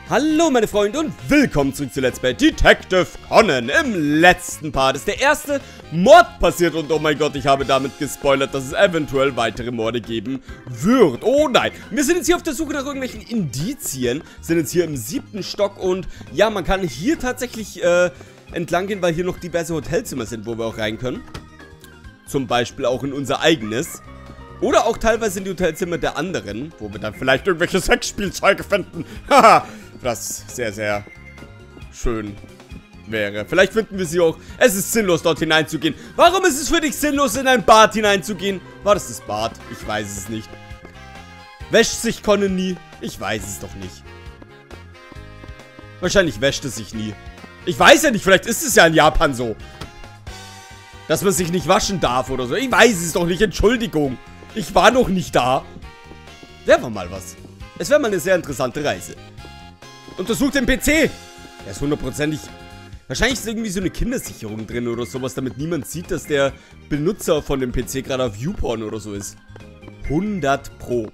Hallo meine Freunde und willkommen zurück zu Let's Play Detective Conan. Im letzten Part ist der erste Mord passiert und oh mein Gott, ich habe damit gespoilert, dass es eventuell weitere Morde geben wird. Oh nein, wir sind jetzt hier auf der Suche nach irgendwelchen Indizien, sind jetzt hier im 7. Stock und ja, man kann hier tatsächlich entlang gehen, weil hier noch diverse Hotelzimmer sind, wo wir auch rein können. Zum Beispiel auch in unser eigenes. Oder auch teilweise in die Hotelzimmer der anderen, wo wir dann vielleicht irgendwelche Sexspielzeuge finden. Haha, was sehr, sehr schön wäre. Vielleicht finden wir sie auch. Es ist sinnlos, dort hineinzugehen. Warum ist es für dich sinnlos, in ein Bad hineinzugehen? War das Bad? Ich weiß es nicht. Wäscht sich Conan nie? Ich weiß es doch nicht. Wahrscheinlich wäscht es sich nie. Ich weiß ja nicht, vielleicht ist es ja in Japan so. Dass man sich nicht waschen darf oder so. Ich weiß es doch nicht, Entschuldigung. Ich war noch nicht da. Wäre mal was. Es wäre mal eine sehr interessante Reise. Untersucht den PC. Der ist hundertprozentig. Wahrscheinlich ist irgendwie so eine Kindersicherung drin oder sowas, damit niemand sieht, dass der Benutzer von dem PC gerade auf YouPorn oder so ist. 100 Pro.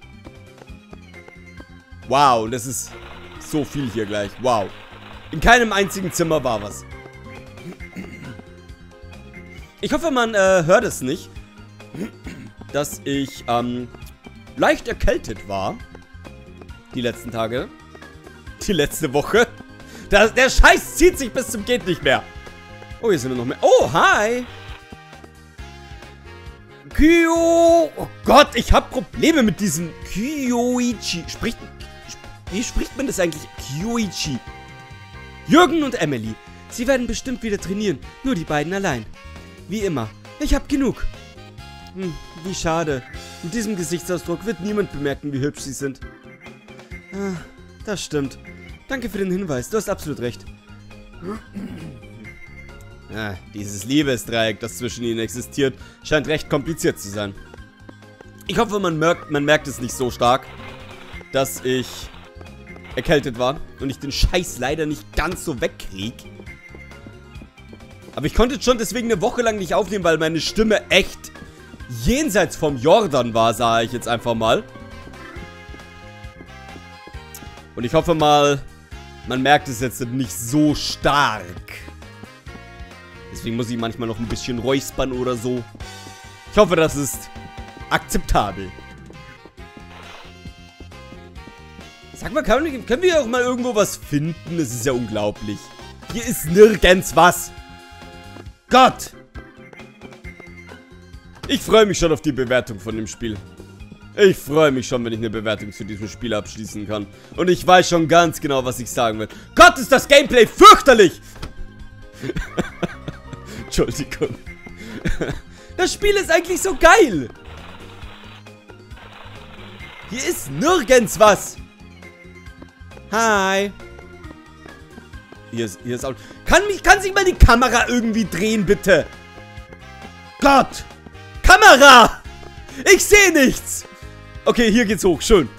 Wow, und das ist so viel hier gleich. Wow. In keinem einzigen Zimmer war was. Ich hoffe, man hört es nicht, dass ich leicht erkältet war. Die letzten Tage. Die letzte Woche. Der Scheiß zieht sich bis zum geht nicht mehr. Oh, hier sind noch mehr. Oh, hi. Kyo. Oh Gott, ich habe Probleme mit diesem Kyoichi. Wie spricht man das eigentlich? Kyoichi. Jürgen und Emily. Sie werden bestimmt wieder trainieren. Nur die beiden allein. Wie immer. Ich hab genug. Wie schade. Mit diesem Gesichtsausdruck wird niemand bemerken, wie hübsch sie sind. Ah, das stimmt. Danke für den Hinweis. Du hast absolut recht. Ah, dieses Liebesdreieck, das zwischen ihnen existiert, scheint recht kompliziert zu sein. Ich hoffe, man merkt es nicht so stark, dass ich erkältet war und ich den Scheiß leider nicht ganz so wegkrieg. Aber ich konnte schon deswegen eine Woche lang nicht aufnehmen, weil meine Stimme echt jenseits vom Jordan war, sage ich jetzt einfach mal. Und ich hoffe mal, man merkt es jetzt nicht so stark. Deswegen muss ich manchmal noch ein bisschen räuspern oder so. Ich hoffe, das ist akzeptabel. Sag mal, können wir auch mal irgendwo was finden? Das ist ja unglaublich. Hier ist nirgends was. Gott! Ich freue mich schon auf die Bewertung von dem Spiel. Ich freue mich schon, wenn ich eine Bewertung zu diesem Spiel abschließen kann. Und ich weiß schon ganz genau, was ich sagen will. Gott, ist das Gameplay fürchterlich! Entschuldigung. Das Spiel ist eigentlich so geil. Hier ist nirgends was. Hi. Hier ist auch... Kann sich mal die Kamera irgendwie drehen, bitte? Gott! Kamera! Ich sehe nichts! Okay, hier geht's hoch. Schön.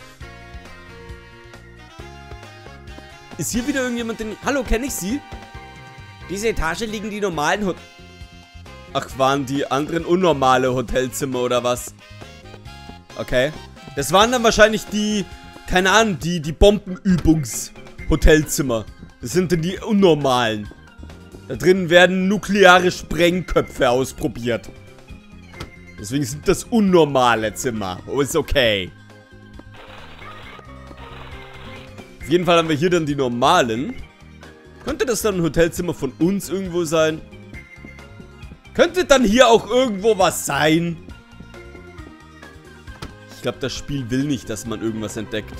Ist hier wieder irgendjemand, den... Hallo, kenne ich Sie? Diese Etage liegen die normalen Ach, waren die anderen unnormale Hotelzimmer oder was? Okay. Das waren dann wahrscheinlich die... Keine Ahnung, die Bombenübungs-Hotelzimmer. Das sind denn die unnormalen. Da drin werden nukleare Sprengköpfe ausprobiert. Deswegen sind das unnormale Zimmer. Oh, ist okay. Auf jeden Fall haben wir hier dann die normalen. Könnte das dann ein Hotelzimmer von uns irgendwo sein? Könnte dann hier auch irgendwo was sein? Ich glaube, das Spiel will nicht, dass man irgendwas entdeckt.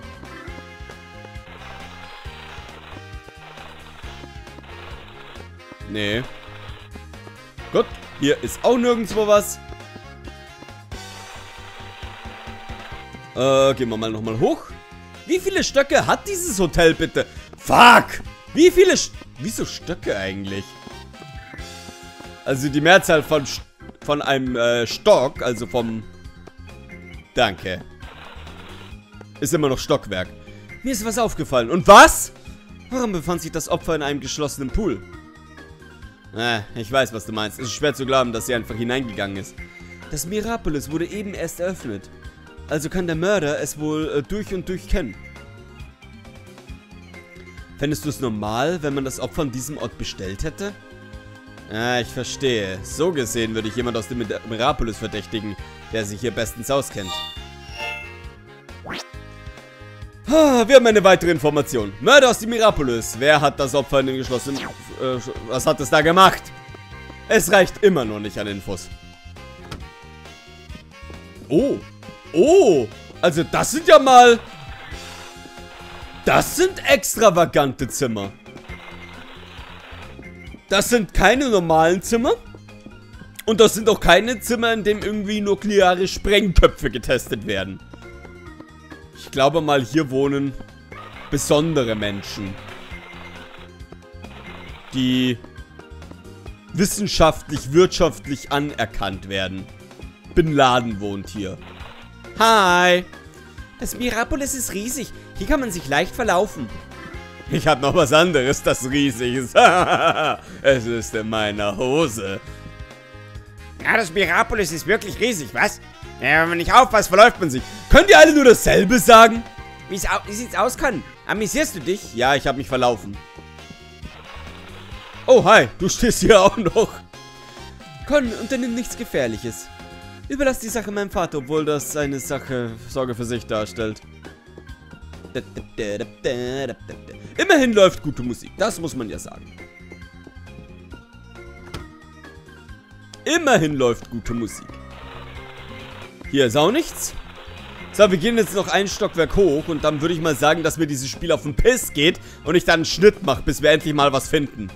Nee. Gut, hier ist auch nirgendwo was. Gehen wir mal nochmal hoch. Wie viele Stöcke hat dieses Hotel bitte? Fuck! Wie viele Wieso Stöcke eigentlich? Also die Mehrzahl von einem Stock, also vom... Danke. Ist immer noch Stockwerk. Mir ist was aufgefallen. Und was? Warum befand sich das Opfer in einem geschlossenen Pool? Ich weiß, was du meinst. Es ist schwer zu glauben, dass sie einfach hineingegangen ist. Das Mirapolis wurde eben erst eröffnet. Also kann der Mörder es wohl durch und durch kennen. Fändest du es normal, wenn man das Opfer an diesem Ort bestellt hätte? Ah, ich verstehe. So gesehen würde ich jemand aus dem Mirapolis verdächtigen, der sich hier bestens auskennt. Wir haben eine weitere Information. Mörder aus dem Mirapolis. Wer hat das Opfer in den geschlossenen... was hat es da gemacht? Es reicht immer noch nicht an Infos. Oh. Oh. Also das sind ja mal... Das sind extravagante Zimmer. Das sind keine normalen Zimmer. Und das sind auch keine Zimmer, in denen irgendwie nukleare Sprengköpfe getestet werden. Ich glaube mal, hier wohnen besondere Menschen, die wissenschaftlich, wirtschaftlich anerkannt werden. Bin Laden wohnt hier. Hi. Das Mirapolis ist riesig. Hier kann man sich leicht verlaufen. Ich habe noch was anderes, das riesig ist. Es ist in meiner Hose. Ja, das Mirapolis ist wirklich riesig, was? Ja, wenn man nicht aufpasst, verläuft man sich. Könnt ihr alle nur dasselbe sagen? Wie sieht's aus, Con? Amüsierst du dich? Ja, ich habe mich verlaufen. Oh, hi. Du stehst hier auch noch. Con, unternimm nichts Gefährliches. Überlass die Sache meinem Vater, obwohl das eine Sorge für sich darstellt. Immerhin läuft gute Musik, das muss man ja sagen. Immerhin läuft gute Musik. Hier ist auch nichts. So, wir gehen jetzt noch ein Stockwerk hoch und dann würde ich mal sagen, dass mir dieses Spiel auf den Piss geht und ich dann einen Schnitt mache, bis wir endlich mal was finden.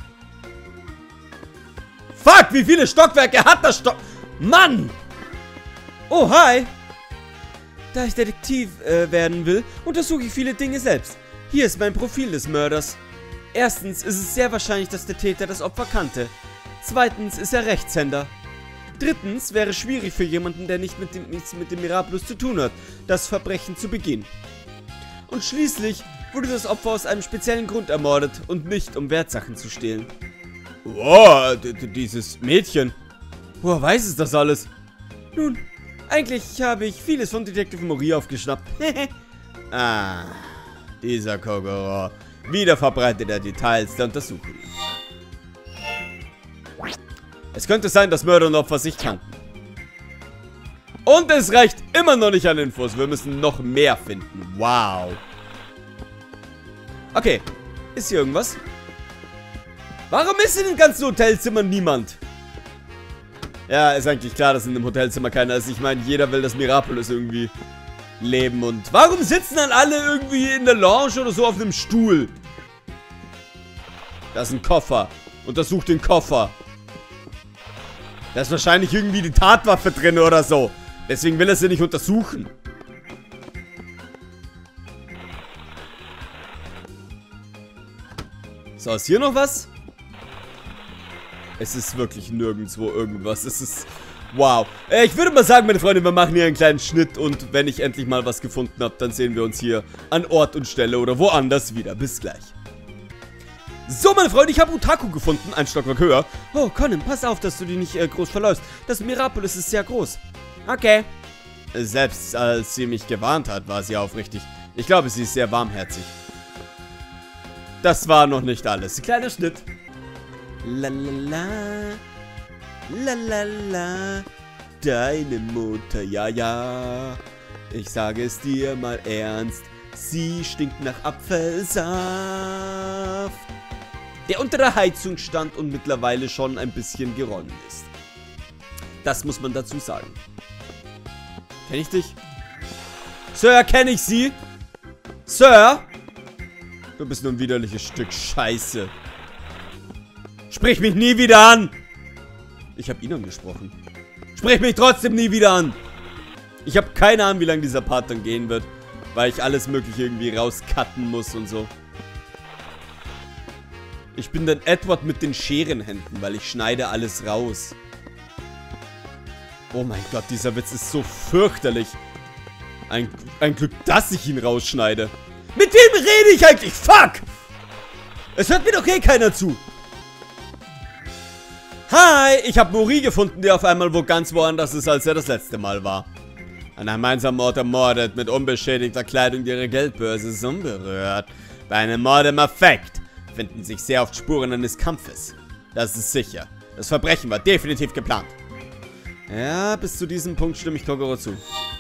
Fuck, wie viele Stockwerke hat das Mann! Oh, hi! Da ich Detektiv werden will, untersuche ich viele Dinge selbst. Hier ist mein Profil des Mörders. Erstens ist es sehr wahrscheinlich, dass der Täter das Opfer kannte. Zweitens ist er Rechtshänder. Drittens wäre es schwierig für jemanden, der nichts mit dem Mirapolis zu tun hat, das Verbrechen zu begehen. Und schließlich wurde das Opfer aus einem speziellen Grund ermordet und nicht, um Wertsachen zu stehlen. Wow, dieses Mädchen. Woher weiß es das alles? Nun, eigentlich habe ich vieles von Detective Mori aufgeschnappt. Ah, dieser Kogoro. Wieder verbreitet er Details der Untersuchung. Es könnte sein, dass Mörder und Opfer sich kannten. Und es reicht immer noch nicht an Infos. Wir müssen noch mehr finden. Wow. Okay. Ist hier irgendwas? Warum ist in den ganzen Hotelzimmern niemand? Ja, ist eigentlich klar, dass in dem Hotelzimmer keiner ist. Ich meine, jeder will das Mirapolis irgendwie leben. Und warum sitzen dann alle irgendwie in der Lounge oder so auf einem Stuhl? Da ist ein Koffer. Untersucht den Koffer. Da ist wahrscheinlich irgendwie die Tatwaffe drin oder so. Deswegen will er sie nicht untersuchen. So, ist hier noch was? Es ist wirklich nirgendwo irgendwas. Es ist... Wow. Ich würde mal sagen, meine Freunde, wir machen hier einen kleinen Schnitt. Und wenn ich endlich mal was gefunden habe, dann sehen wir uns hier an Ort und Stelle oder woanders wieder. Bis gleich. So, meine Freunde, ich habe Utaku gefunden, ein Stockwerk höher. Oh, Conan, pass auf, dass du die nicht groß verläufst. Das Mirapolis ist sehr groß. Okay. Selbst als sie mich gewarnt hat, war sie aufrichtig. Ich glaube, sie ist sehr warmherzig. Das war noch nicht alles. Kleiner Schnitt. Lalala. Lalala. Deine Mutter, ja, ja. Ich sage es dir mal ernst. Sie stinkt nach Apfelsaft. Der unter der Heizung stand und mittlerweile schon ein bisschen geronnen ist. Das muss man dazu sagen. Kenn ich dich? Sir, kenne ich Sie? Sir? Du bist nur ein widerliches Stück Scheiße. Sprich mich nie wieder an! Ich habe ihn angesprochen. Sprich mich trotzdem nie wieder an! Ich habe keine Ahnung, wie lange dieser Part dann gehen wird. Weil ich alles mögliche irgendwie rauscutten muss und so. Ich bin dann Edward mit den Scherenhänden, weil ich schneide alles raus. Oh mein Gott, dieser Witz ist so fürchterlich. Ein Glück, dass ich ihn rausschneide. Mit wem rede ich eigentlich? Fuck! Es hört mir doch eh keiner zu. Hi, ich habe Mori gefunden, der auf einmal wo ganz woanders ist, als er das letzte Mal war. An einem einsamen Ort ermordet, mit unbeschädigter Kleidung, die ihre Geldbörse ist unberührt. Bei einem Mord im Affekt finden sich sehr oft Spuren eines Kampfes. Das ist sicher. Das Verbrechen war definitiv geplant. Ja, bis zu diesem Punkt stimme ich Kogoro zu.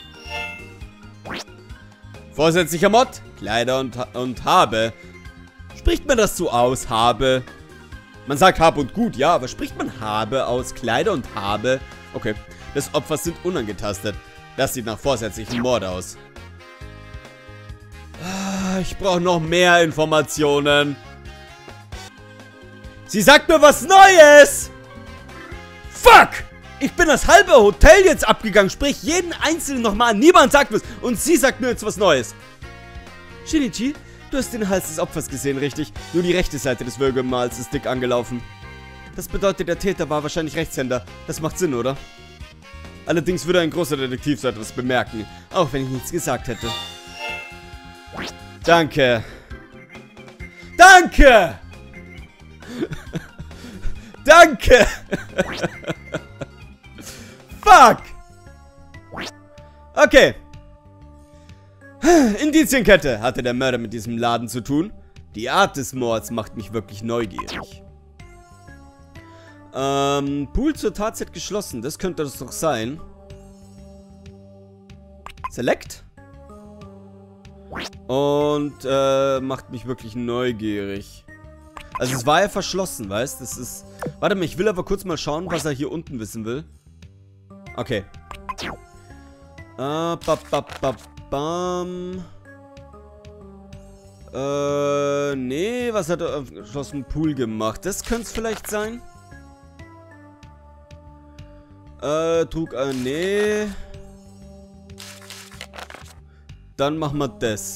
Vorsätzlicher Mord, Kleider und Habe. Spricht man das so aus, Habe? Man sagt Habe und Gut, ja, aber spricht man Habe aus, Kleider und Habe? Okay, des Opfers sind unangetastet. Das sieht nach vorsätzlichem Mord aus. Ich brauche noch mehr Informationen. Sie sagt mir was Neues! Fuck! Ich bin das halbe Hotel jetzt abgegangen, sprich jeden einzelnen nochmal an. Niemand sagt was und sie sagt mir jetzt was Neues. Shinichi, du hast den Hals des Opfers gesehen, richtig? Nur die rechte Seite des Würgemals ist dick angelaufen. Das bedeutet, der Täter war wahrscheinlich Rechtshänder. Das macht Sinn, oder? Allerdings würde ein großer Detektiv so etwas bemerken, auch wenn ich nichts gesagt hätte. Danke. Danke! Danke! Fuck! Okay. Indizienkette. Hatte der Mörder mit diesem Laden zu tun? Die Art des Mords macht mich wirklich neugierig. Pool zur Tatzeit geschlossen. Das könnte das doch sein. Select. Und, macht mich wirklich neugierig. Also es war ja verschlossen, weißt du? Das ist... Warte mal, ich will aber kurz mal schauen, was er hier unten wissen will. Okay. Nee, was hat er auf geschlossenen Pool gemacht? Das könnte es vielleicht sein. Nee. Dann machen wir das.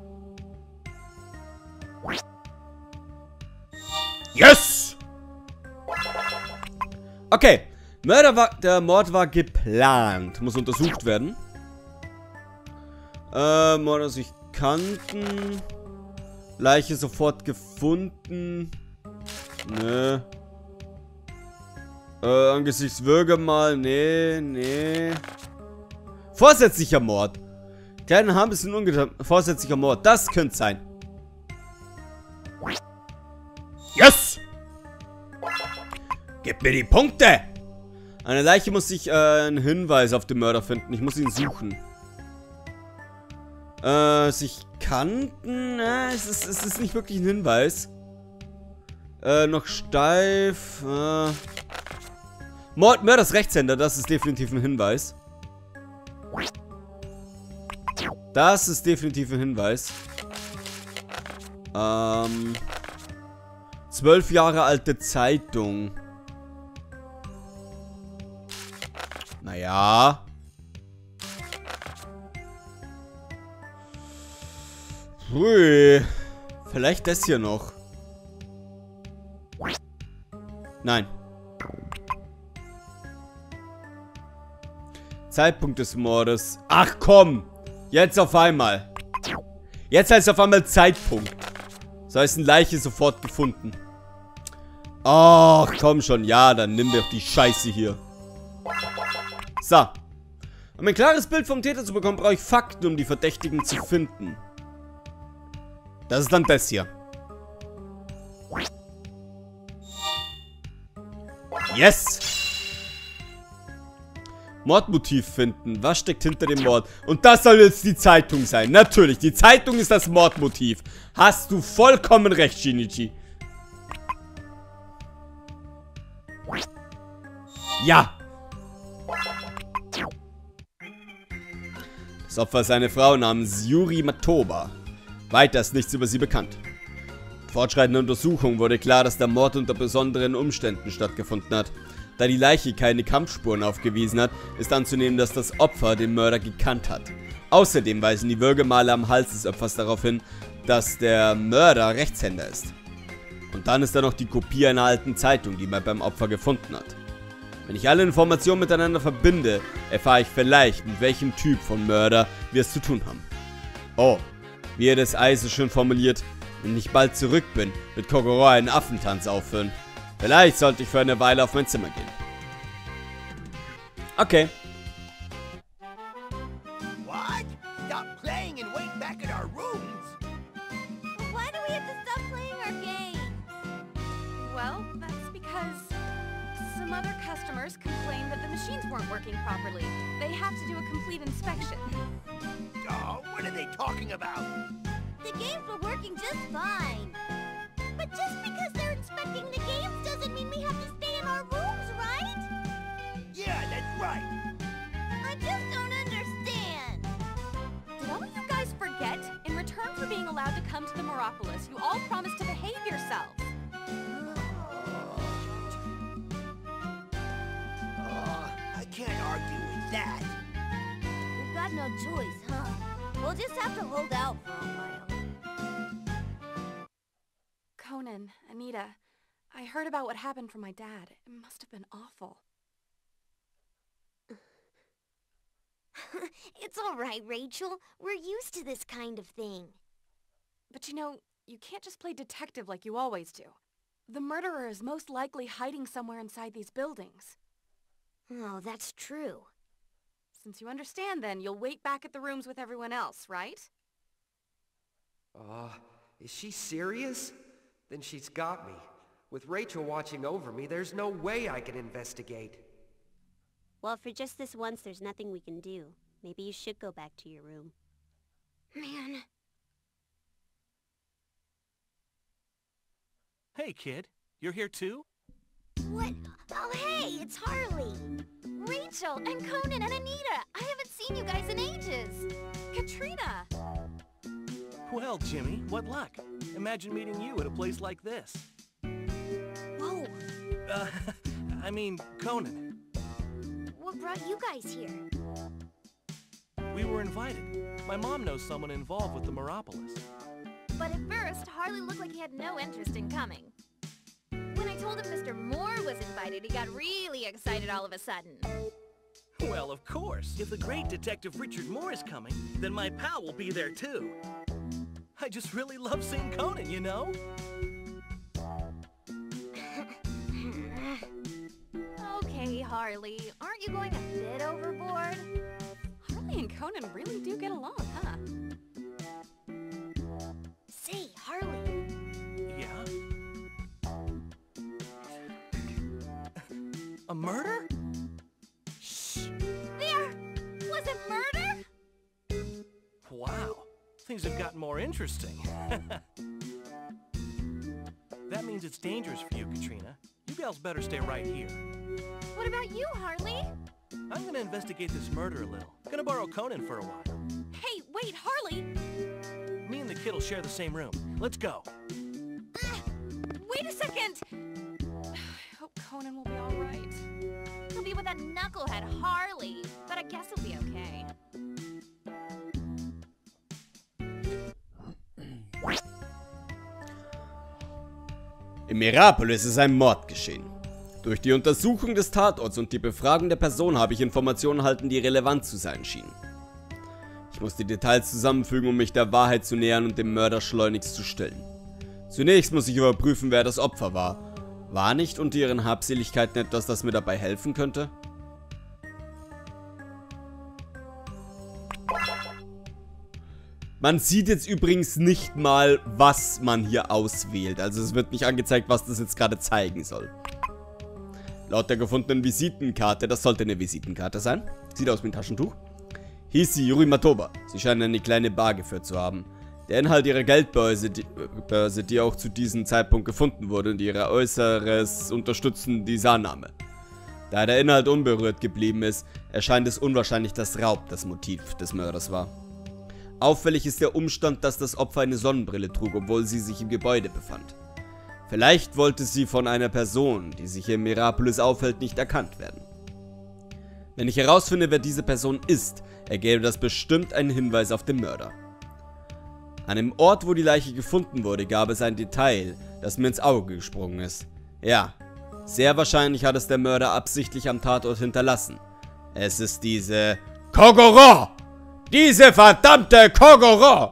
Yes! Okay. Der Mord war geplant. Muss untersucht werden. Mörder sich kannten. Leiche sofort gefunden. Nö. Angesichts Würgemal. Nee. Vorsätzlicher Mord. Kleinen Haben ist ein vorsätzlicher Mord. Das könnte sein. Yes! Gib mir die Punkte! Eine Leiche muss sich einen Hinweis auf den Mörder finden. Ich muss ihn suchen. Sich kannten? Es ist nicht wirklich ein Hinweis. Noch steif. Mörders Rechtshänder, das ist definitiv ein Hinweis. Das ist definitiv ein Hinweis. 12 Jahre alte Zeitung. Naja. Hui. Vielleicht das hier noch. Nein. Zeitpunkt des Mordes. Ach komm. Jetzt auf einmal. Jetzt heißt es auf einmal Zeitpunkt. So heißt eine Leiche sofort gefunden. Ach komm schon. Ja, dann nimm doch die Scheiße hier. So. Um ein klares Bild vom Täter zu bekommen, brauche ich Fakten, um die Verdächtigen zu finden. Das ist dann das hier. Yes! Mordmotiv finden. Was steckt hinter dem Mord? Und das soll jetzt die Zeitung sein. Natürlich, die Zeitung ist das Mordmotiv. Hast du vollkommen recht, Shinichi. Ja. Das Opfer ist eine Frau namens Yuri Matoba. Weiter ist nichts über sie bekannt. Mit fortschreitender Untersuchung wurde klar, dass der Mord unter besonderen Umständen stattgefunden hat. Da die Leiche keine Kampfspuren aufgewiesen hat, ist anzunehmen, dass das Opfer den Mörder gekannt hat. Außerdem weisen die Würgemale am Hals des Opfers darauf hin, dass der Mörder Rechtshänder ist. Und dann ist da noch die Kopie einer alten Zeitung, die man beim Opfer gefunden hat. Wenn ich alle Informationen miteinander verbinde, erfahre ich vielleicht, mit welchem Typ von Mörder wir es zu tun haben. Oh, wie er das Ei so schön formuliert: Wenn ich bald zurück bin, wird Kogoro einen Affentanz aufführen. Vielleicht sollte ich für eine Weile auf mein Zimmer gehen. Okay. What? Stop playing and wait back in our rooms. Why do we machines weren't working properly. They have to do a complete inspection. Oh, what are they talking about? The games were working just fine. But just because they're inspecting the games doesn't mean we have to stay in our rooms, right? Yeah, that's right. I just don't understand. Did all you guys forget? In return for being allowed to come to the Meropolis, you all promised to behave yourselves. I can't argue with that. We've got no choice, huh? We'll just have to hold out for a while. Conan, Anita, I heard about what happened from my dad. It must have been awful. It's all right, Rachel. We're used to this kind of thing. But you know, you can't just play detective like you always do. The murderer is most likely hiding somewhere inside these buildings. Oh, that's true. Since you understand then, you'll wait back at the rooms with everyone else, right? Is she serious? Then she's got me. With Rachel watching over me, there's no way I can investigate. Well, for just this once, there's nothing we can do. Maybe you should go back to your room. Man. Hey, kid. You're here too? What? Oh, hey, it's Harley. Rachel, and Conan, and Anita! I haven't seen you guys in ages! Katrina! Well, Jimmy, what luck. Imagine meeting you at a place like this. Whoa. I mean, Conan. What brought you guys here? We were invited. My mom knows someone involved with the Meropolis. But at first, Harley looked like he had no interest in coming. When I told him Mr. Moore was invited, he got really excited all of a sudden. Well, of course. If the great Detective Richard Moore is coming, then my pal will be there too. I just really love seeing Conan, you know? Okay, Harley. Aren't you going a bit overboard? Harley and Conan really do get along, huh? Say, Harley. Yeah? A murder? Shh! There! Was it murder? Wow. Things have gotten more interesting. That means it's dangerous for you, Katrina. You gals better stay right here. What about you, Harley? I'm gonna investigate this murder a little. Gonna borrow Conan for a while. Hey, wait, Harley! Me and the kid will share the same room. Let's go. Wait a second! I hope Conan will be all right. He'll be with that knucklehead Harley, but I guess he'll be okay. Im Meropolis ist ein Mord geschehen. Durch die Untersuchung des Tatorts und die Befragung der Person habe ich Informationen erhalten, die relevant zu sein schienen. Ich muss die Details zusammenfügen, um mich der Wahrheit zu nähern und den Mörder schleunigst zu stellen. Zunächst muss ich überprüfen, wer das Opfer war. War nicht unter ihren Habseligkeiten etwas, das mir dabei helfen könnte? Man sieht jetzt übrigens nicht mal, was man hier auswählt. Also es wird nicht angezeigt, was das jetzt gerade zeigen soll. Laut der gefundenen Visitenkarte, das sollte eine Visitenkarte sein, sieht aus wie ein Taschentuch, hieß sie Yuri Matoba. Sie scheinen eine kleine Bar geführt zu haben. Der Inhalt ihrer Geldbörse, die auch zu diesem Zeitpunkt gefunden wurde, und ihre Äußeres unterstützen diese Annahme. Da der Inhalt unberührt geblieben ist, erscheint es unwahrscheinlich, dass Raub das Motiv des Mörders war. Auffällig ist der Umstand, dass das Opfer eine Sonnenbrille trug, obwohl sie sich im Gebäude befand. Vielleicht wollte sie von einer Person, die sich im Meropolis aufhält, nicht erkannt werden. Wenn ich herausfinde, wer diese Person ist, ergäbe das bestimmt einen Hinweis auf den Mörder. An dem Ort, wo die Leiche gefunden wurde, gab es ein Detail, das mir ins Auge gesprungen ist. Ja, sehr wahrscheinlich hat es der Mörder absichtlich am Tatort hinterlassen. Es ist diese Kogoro! Diese verdammte Kogoro!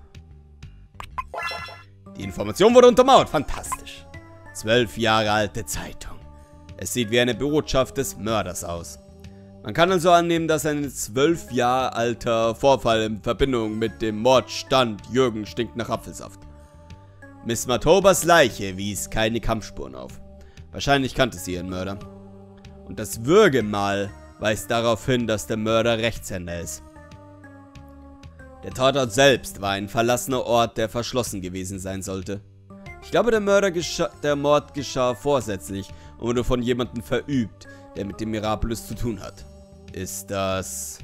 Die Information wurde untermauert. Fantastisch. 12 Jahre alte Zeitung. Es sieht wie eine Botschaft des Mörders aus. Man kann also annehmen, dass ein 12 Jahre alter Vorfall in Verbindung mit dem Mord stand. Jürgen stinkt nach Apfelsaft. Miss Matobas Leiche wies keine Kampfspuren auf. Wahrscheinlich kannte sie ihren Mörder. Und das Würgemal weist darauf hin, dass der Mörder Rechtshänder ist. Der Tatort selbst war ein verlassener Ort, der verschlossen gewesen sein sollte. Ich glaube, der Mord geschah vorsätzlich und wurde von jemandem verübt, der mit dem Miraculous zu tun hat. Ist das...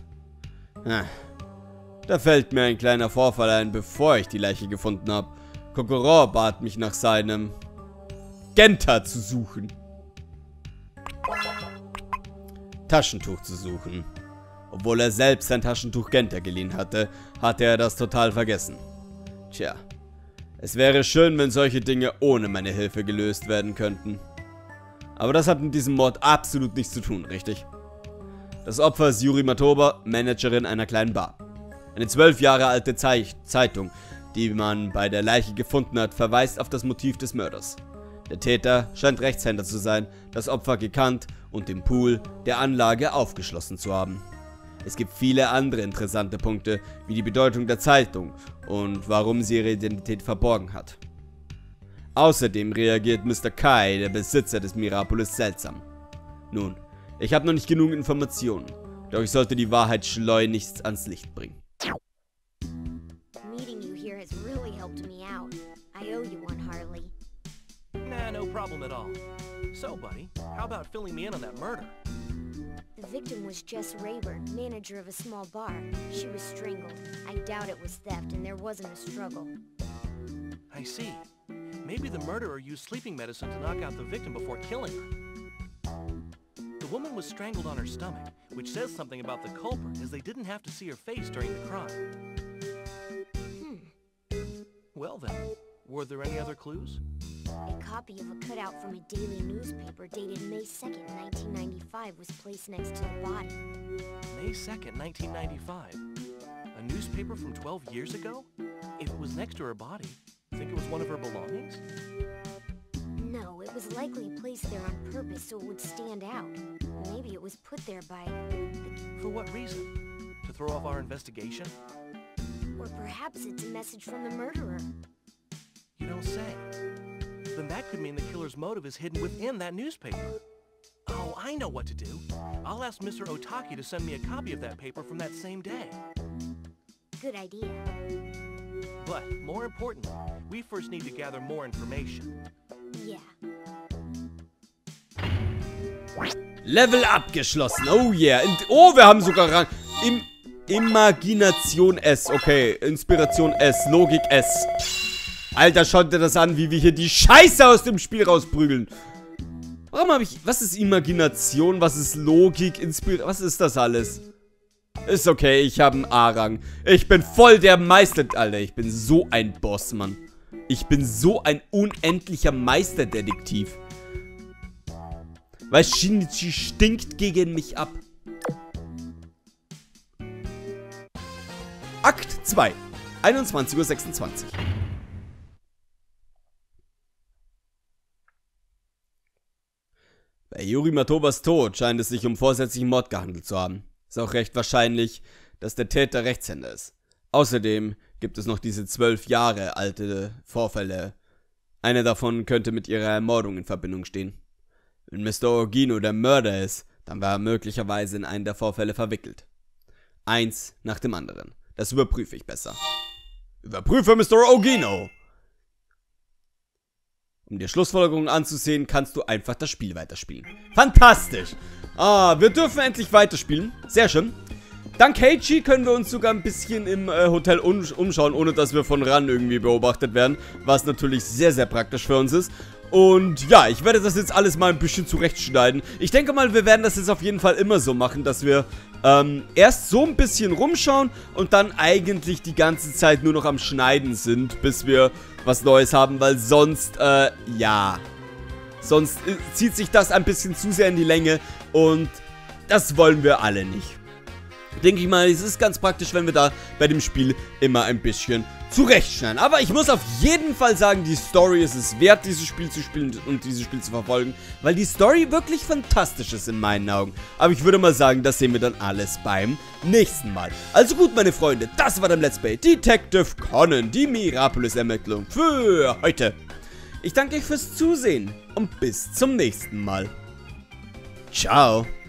Da fällt mir ein kleiner Vorfall ein, bevor ich die Leiche gefunden habe. Kokoro bat mich nach seinem Genta zu suchen. Taschentuch zu suchen. Obwohl er selbst sein Taschentuch Genta geliehen hatte, hatte er das total vergessen. Tja, es wäre schön, wenn solche Dinge ohne meine Hilfe gelöst werden könnten. Aber das hat mit diesem Mord absolut nichts zu tun, richtig? Das Opfer ist Yuri Matoba, Managerin einer kleinen Bar. Eine 12 Jahre alte Zeitung, die man bei der Leiche gefunden hat, verweist auf das Motiv des Mörders. Der Täter scheint Rechtshänder zu sein, das Opfer gekannt und den Pool der Anlage aufgeschlossen zu haben. Es gibt viele andere interessante Punkte, wie die Bedeutung der Zeitung und warum sie ihre Identität verborgen hat. Außerdem reagiert Mr. Kai, der Besitzer des Miraculous, seltsam. Nun, ich habe noch nicht genug Informationen, doch ich sollte die Wahrheit schleunigst ans Licht bringen. Meeting you here has really helped me out. I owe you one, Harley. Nah, no problem at all. So, buddy, how about filling me in on that murder? The victim was Jess Rayburn, manager of a small bar. She was strangled. I doubt it was theft and there wasn't a struggle. I see. Maybe the murderer used sleeping medicine to knock out the victim before killing her. The woman was strangled on her stomach, which says something about the culprit, as they didn't have to see her face during the crime. Well then, were there any other clues? A copy of a cutout from a daily newspaper dated May 2nd, 1995 was placed next to the body. May 2nd, 1995? A newspaper from 12 years ago? If it was next to her body, think it was one of her belongings? No, it was likely placed there on purpose so it would stand out. Maybe it was put there by... For what reason? To throw off our investigation? Or perhaps it's a message from the murderer. You don't say. Then that could mean the killer's motive is hidden within that newspaper. Oh, I know what to do. I'll ask Mr. Otaki to send me a copy of that paper from that same day. Good idea. But, more importantly, we first need to gather more information. Yeah. Level abgeschlossen. Oh yeah. Oh, wir haben sogar Rang. Imagination S. Okay. Inspiration S. Logik S. Alter, schaut dir das an, wie wir hier die Scheiße aus dem Spiel rausprügeln. Warum habe ich... Was ist Imagination? Was ist Logik? Inspiration? Was ist das alles? Ist okay, ich habe einen A-Rang. Ich bin voll der Meister... Alter, ich bin so ein Boss, Mann. Ich bin so ein unendlicher Meisterdetektiv. Weil Shinichi stinkt gegen mich ab. Akt 2. 21:26 Uhr. Bei Yuri Matobas Tod scheint es sich um vorsätzlichen Mord gehandelt zu haben. Ist auch recht wahrscheinlich, dass der Täter Rechtshänder ist. Außerdem gibt es noch diese 12 Jahre alte Vorfälle. Einer davon könnte mit ihrer Ermordung in Verbindung stehen. Wenn Mr. Ogino der Mörder ist, dann war er möglicherweise in einen der Vorfälle verwickelt. Eins nach dem anderen. Das überprüfe ich besser. Überprüfe Mr. Ogino! Um dir Schlussfolgerungen anzusehen, kannst du einfach das Spiel weiterspielen. Fantastisch! Ah, wir dürfen endlich weiterspielen. Sehr schön. Dank Heichi können wir uns sogar ein bisschen im Hotel umschauen, ohne dass wir von ran irgendwie beobachtet werden. Was natürlich sehr, sehr praktisch für uns ist. Und ja, ich werde das jetzt alles mal ein bisschen zurechtschneiden. Ich denke mal, wir werden das jetzt auf jeden Fall immer so machen, dass wir erst so ein bisschen rumschauen und dann eigentlich die ganze Zeit nur noch am Schneiden sind, bis wir was Neues haben, weil sonst, ja, sonst zieht sich das ein bisschen zu sehr in die Länge und das wollen wir alle nicht. Denke ich mal, es ist ganz praktisch, wenn wir da bei dem Spiel immer ein bisschen zurechtschneiden. Aber ich muss auf jeden Fall sagen, die Story ist es wert, dieses Spiel zu spielen und dieses Spiel zu verfolgen, weil die Story wirklich fantastisch ist in meinen Augen. Aber ich würde mal sagen, das sehen wir dann alles beim nächsten Mal. Also gut, meine Freunde, das war dann Let's Play Detective Conan, die Miraculous-Ermittlung für heute. Ich danke euch fürs Zusehen und bis zum nächsten Mal. Ciao.